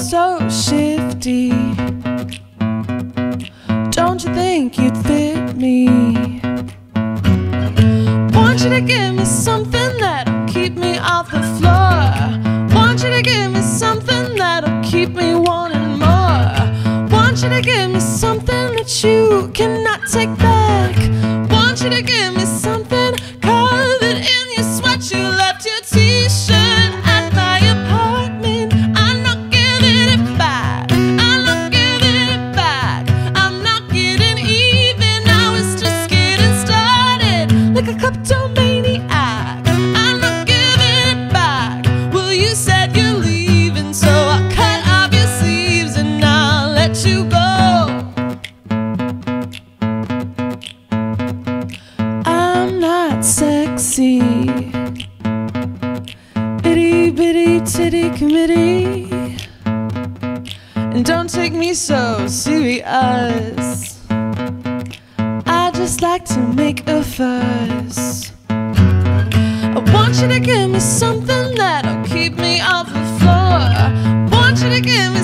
so shifty. Don't you think you'd fit me? Want you to give me something that'll keep me off the floor. Want you to give me something that'll keep me wanting more. Want you to give me something that you cannot take back. Want you to give me something covered in your sweat. You left your t-shirt at my apartment. I'm not giving it back. I'm not giving it back. I'm not getting even. I was just getting started like a kleptomaniac. I'm not giving it back. Well, you said you're leaving, so I cut off your sleeves and I'll let you go. I'm not sexy, itty bitty titty committee, and don't take me so serious. I just like to make a fuss. I want you to give me something that'll keep me off the floor. Want you to give me